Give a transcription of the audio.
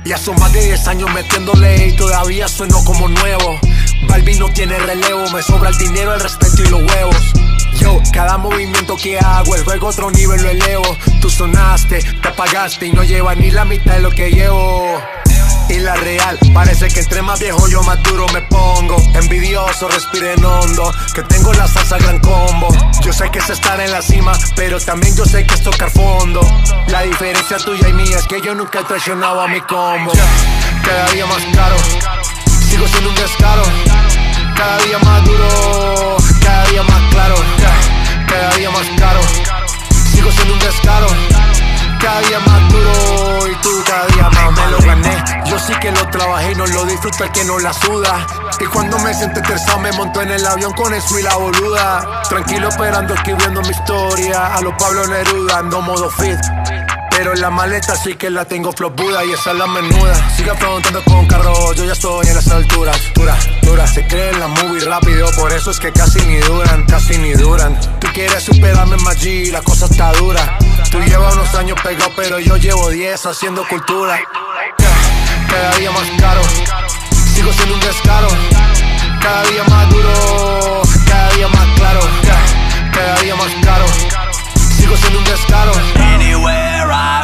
Ya son más de 10 años metiéndole y todavía sueno como nuevo. Balvin no tiene relevo, me sobra el dinero, el respeto y los huevos. Yo, cada movimiento que hago, el juego a otro nivel lo elevo. Tú sonaste, te apagaste y no llevas ni la mitad de lo que llevo. Y la real, parece que entre más viejo yo más duro me pongo. Envidioso, respiren hondo, que tengo la salsa gran combo. Yo sé que es estar en la cima, pero también yo sé que es tocar fondo. La diferencia tuya y mía es que yo nunca he traicionado a mi combo. Cada día más caro, sigo siendo un descaro. Cada día más duro, cada día más claro. Cada día más caro, sigo siendo un descaro. Cada día más duro y tú cada día más me lo gané. Yo sí que lo trabajé y no lo disfruto el que no la suda. Y cuando me siento estresado me monto en el avión con eso y la boluda. Tranquilo esperando escribiendo mi historia. A los Pablo Neruda ando modo fit. Pero en la maleta sí que la tengo flop Buda y esa es la menuda. Sigue afrontando con carro, yo ya estoy en las alturas. Dura, se creen la movie rápido, por eso es que casi ni duran. Tú quieres superarme más G, la cosa está dura. Tú llevas unos años pegado, pero yo llevo 10 haciendo cultura. Cada día más caro, sigo siendo un descaro. Cada día más duro, cada día más claro. Cada día más caro, sigo siendo un descaro. Anywhere I